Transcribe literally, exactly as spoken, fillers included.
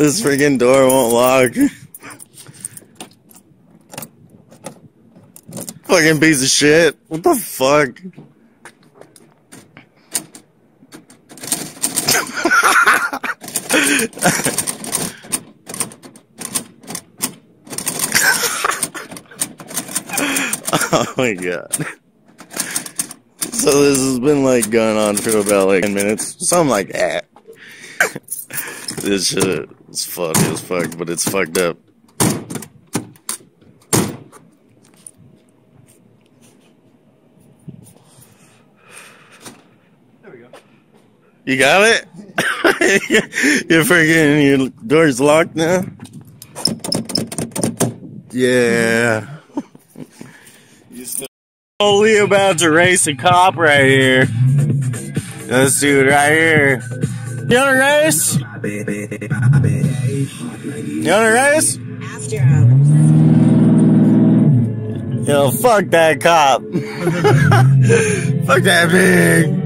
This freaking door won't lock. Fucking piece of shit. What the fuck? Oh my god. So this has been like going on for about like ten minutes. Something like that. This shit is funny as fuck, but it's fucked up. There we go. You got it? You're freaking, your door's locked now? Yeah. Totally about to race a cop right here. This dude right here. You wanna race? You wanna race? After hours. Yo, fuck that cop. Fuck that pig.